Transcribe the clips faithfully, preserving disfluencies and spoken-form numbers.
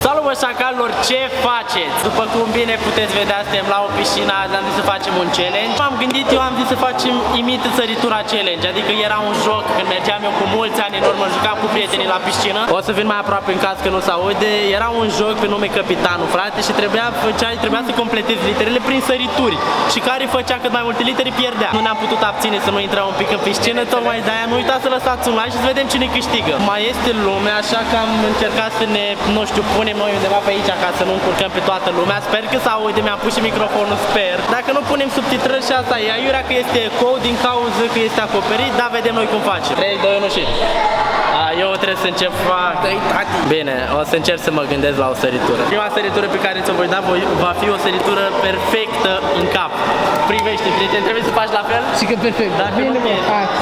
Salut bă șacalilor, ce faceți? După cum bine puteți vedea, suntem la o piscină, azi am zis să facem un challenge. M-am gândit, eu am zis să facem imită săritura challenge, adică era un joc când mergeam eu cu mulți ani în urmă, jucam cu prietenii la piscină. O să vin mai aproape în caz că nu se aude. Era un joc pe nume Capitanul, frate, și trebuia, făcea, trebuia să completezi literele prin sărituri. Și care făcea cât mai multe litere pierdea. Nu ne-am putut abține să nu intrăm un pic în piscină, tocmai de-aia nu uitați să lăsați un like și să vedem cine câștigă. Mai este lume, așa că am încercat să ne, nu știu, punem noi undeva pe aici ca să nu încurcăm pe toată lumea. Sper că se aude, mi-am pus și microfonul, sper. Dacă nu punem subtitrări și asta e aiurea că este code din cauză că este acoperit, dar vedem noi cum facem. trei, doi, unu și... A, eu trebuie să încep fac... Bine, o să încerc să mă gândesc la o săritură. Prima săritură pe care ți-o voi da va fi o săritură perfectă în cap. Privește, prieten, trebuie să faci la fel? Și că perfect. Dacă bine, nu e...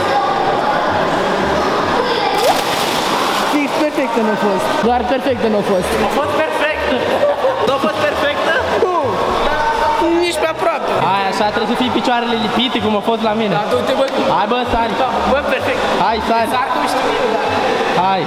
Fix perfectă nu a fost. Doar perfectă nu a fost. A fost perfectă. Nu a fost perfectă? Nu. Nici pe aproape. Hai, așa trebuie să fii picioarele lipite cum a fost la mine. Da, du-te, bă. Hai, bă, sari. Bă, perfect. Hai, sari. Sar cum știu eu, da. Hai.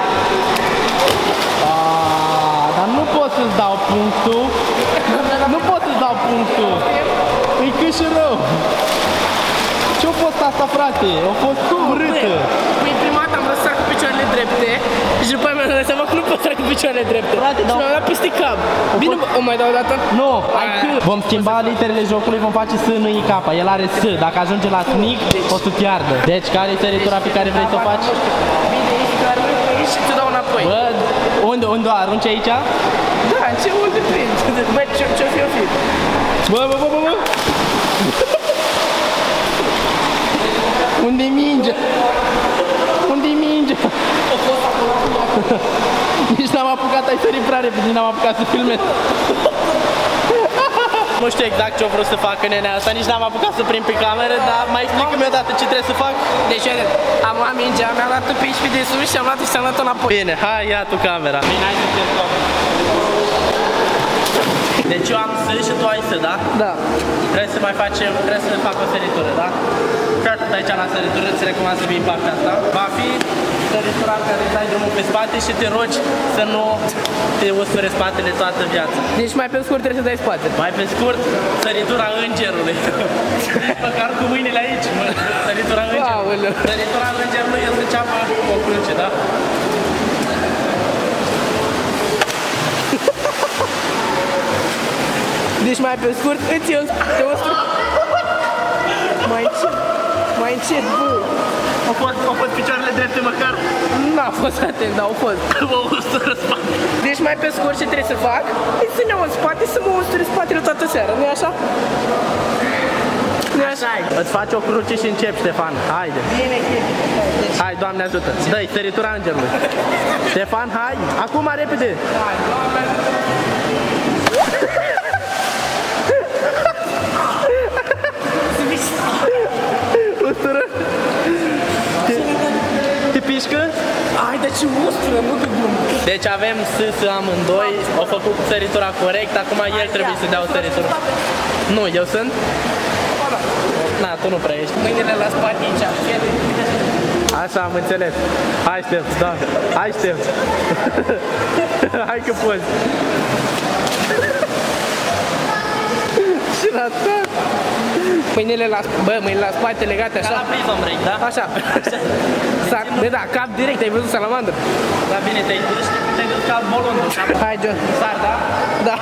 Aaaa, dar nu pot să-ți dau punctul. Nu pot să-ți dau punctul. E cât și rău. Ce-a fost asta, frate? A fost urâtă. Păi prima dată am lăsat cu picioarele drepte și după aia mi-am dat seama că nu pot să cu picioarele drepte. Frate, și mi-am dat peste cap. Bine, o mai dau o dată? Nu, hai că vom schimba literele jocului, vom face S, N, I, K. El are S, dacă ajunge la snic, o să piardă. Deci, care e săritura pe care vrei să o faci? Bine, ești doar aici și ți dau înapoi. Bă, unde, unde o arunci aici? Da, ce unde prind? Bă, ce-o fi, o fi? Bă, bă, bă, bă, bă. Unde-i mingea? Unde-i mingea? Nici n-am apucat, ai sărit prea repede, nici n-am apucat să filmez. Nu știu exact ce-o vrut să facă nenea asta, nici n-am apucat să prind pe cameră, dar mai explică-mi o dată ce trebuie să fac. Deci, am luat mingea, mi-am luat pe aici pe de sus și am luat-o și am luat-o înapoi. Bine, hai, ia tu camera. Bine, hai să testăm. Deci eu am S și tu ai S, da? Da. Trebuie să mai facem, trebuie să fac o săritură, da? Și atât aici la săritură, îți recomand să vii în partea asta. Va fi săritura care îți dai drumul pe spate și te rogi să nu te usture spatele toată viața. Deci mai pe scurt trebuie să dai spate. Mai pe scurt, săritura îngerului. Măcar cu mâinile aici, mă. Săritura îngerului. Aoleu. Săritura îngerului este cea cu o cruce, da? Deci mai pe scurt, îți iau te ustru. Mai încet, mai încet, bă. Au fost, au fost picioarele drepte măcar? N-a fost atent, dar au fost. Mă ustură spate. Deci mai pe scurt ce trebuie să fac? E să ne iau în spate, să mă usture spatele toată seara, nu-i așa? Nu-i așa? Îți faci o cruce și începi, Ștefan. Haide. Bine, bine. Hai, Doamne ajută. Dă-i, săritura îngerului. Ștefan, hai. Acum, repede. Hai, Doamne ajută. Ustură? Te, te pișcă? Ai, dar ce ustură, nu de glumă. Deci avem S, S amândoi, au făcut săritura corect, acum el trebuie să dea o săritură. Nu, eu sunt? Na, tu nu prea ești. Mâinile la spate aici, așa, am înțeles. Hai, Ștef, da. Hai, Ștef. Hai că poți. și la tot. Mâinile la, bă, mâinile la spate legate așa. Ca la prizm break, da? Așa. Sac, de da, cap direct, ai văzut salamandră? Da, bine, te-ai dus, te-ai dus ca bolondul. Hai, John. Sar, da? Da.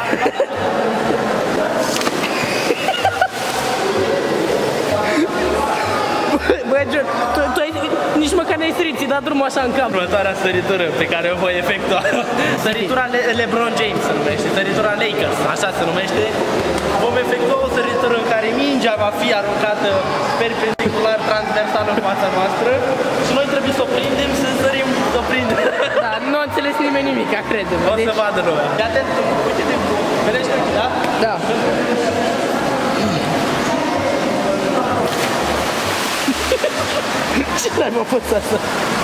Bă, John, tu, tu ai, nici măcar n-ai sărit, ți-ai dat drumul așa în cap. Următoarea săritură pe care o voi efectua. Săritura Le LeBron James se numește, săritura Lakers, așa se numește. Vom efectua o săritură în care mingea va fi aruncată perpendicular, transversal în fața noastră și noi trebuie să o prindem, să sărim, să o prindem. Da, nu a înțeles nimeni nimic, crede-mă. O să deci... vadă lumea. Fii atent, uite de vedeți ochii, da? Da. Ce n-ai mă fost asta?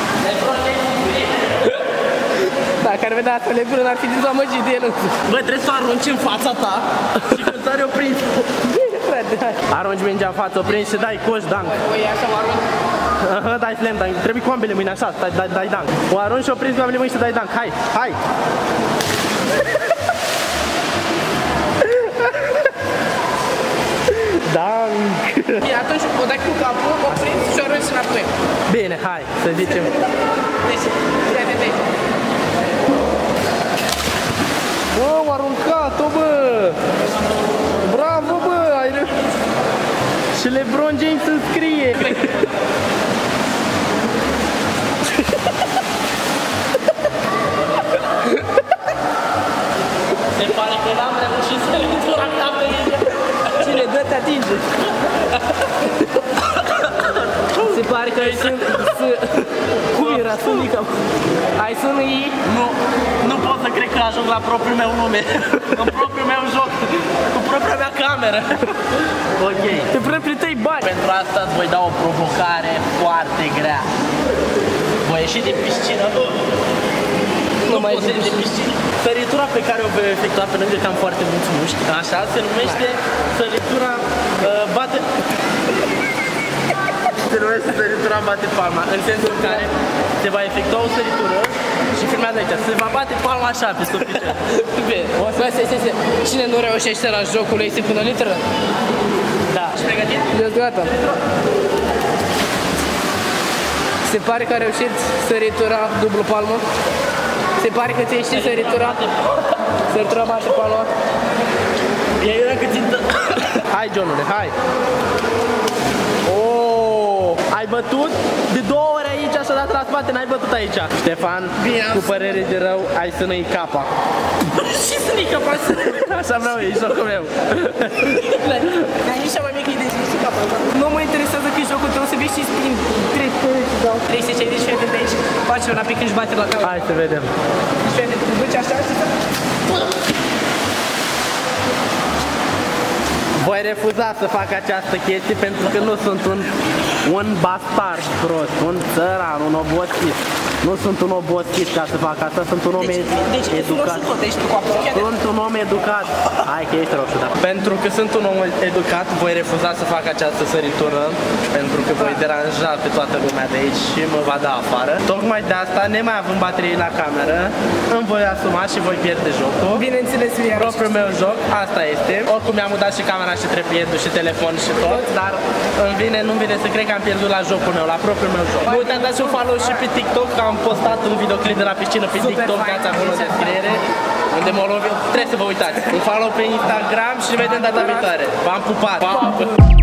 Da, care vedea asta nebună, n-ar fi dezamăgit de el însuși. Bă, trebuie să o arunci în fața ta și când sari o prinzi. Bine, frate, hai. Arunci mingea în față, o prinzi și dai coș dunk. Oi, așa o arunci? Aha, dai slam dunk. Trebuie cu ambele mâini, așa, dai, dai, dai dunk. O arunci și o prinzi cu ambele mâini și dai dunk. Hai, hai! hai, să zicem. Deci, ia de aici. Bă, am aruncat-o, bă! Bravo, bă! Ai reu... Și LeBron James îmi scrie! Se pare că n-am reușit să ridic la cameră. Cine dă, te atinge. Se pare că sunt... Cum era? Sunt mică. Ai sună ei? Nu, nu pot să cred că ajung la propriul meu nume. În propriul meu joc, cu propria mea cameră. Ok. Pe propriul tăi bani. Pentru asta îți voi da o provocare foarte grea. Voi ieși din piscină. Nu, nu mai ieși din piscină. Săritura pe care o voi efectua pe lângă că am foarte mulți mușchi, așa, se numește săritura uh, bate... Se numește săritura bate palma, în sensul în care se va efectua o săritură și filmează aici, se va bate palma așa pe sub picior. Bine, bă, stai, stai, stai. Cine nu reușește la jocul lui se pune litră? Da. Și pregătit? Eu gata. Se pare că a reușit săritura dublu palmă. Se pare că ți-ai ști săritura. Săritura bate palma. E era că țintă. Hai, Johnule, hai. Oh, ai bătut de două ori aici și odată la spate, n-ai bătut aici. Ștefan, bine, cu părere de rău, ai să nu-i capa. Și să nu-i capa. Așa vreau, e jocul meu. Dar e cea mai mică idee să capa. Nu mă interesează că e jocul tău, să vezi și spin trei trei sute șaizeci de aici. Face una pic când își bate la cap. Hai să vedem. Deci, te duci așa și să... Voi refuza să fac această chestie pentru că nu sunt un, un bastard prost, un țăran, un obosit. Nu sunt un obosit ca să fac asta, sunt un om deci, deci, educat. Deci, sunt un om educat. Hai că ești roșu, da. Pentru că sunt un om educat, voi refuza să fac această săritură, pentru că voi deranja pe toată lumea de aici și mă va da afară. Tocmai de asta, nemai având baterii la cameră, îmi voi asuma și voi pierde jocul. Bineînțeles, propriul meu joc, asta este. Oricum mi-am mutat și camera și trepiedul și telefon și tot, dar îmi vine, nu-mi vine să cred că am pierdut la jocul meu, la propriul meu joc. Nu uitați, dați un follow și pe TikTok, că am postat un videoclip de la piscină pe TikTok, dați acolo în descriere, unde mă lovi, trebuie să vă uitați. Un follow pe Instagram și ne vedem data viitoare. V-am pupat!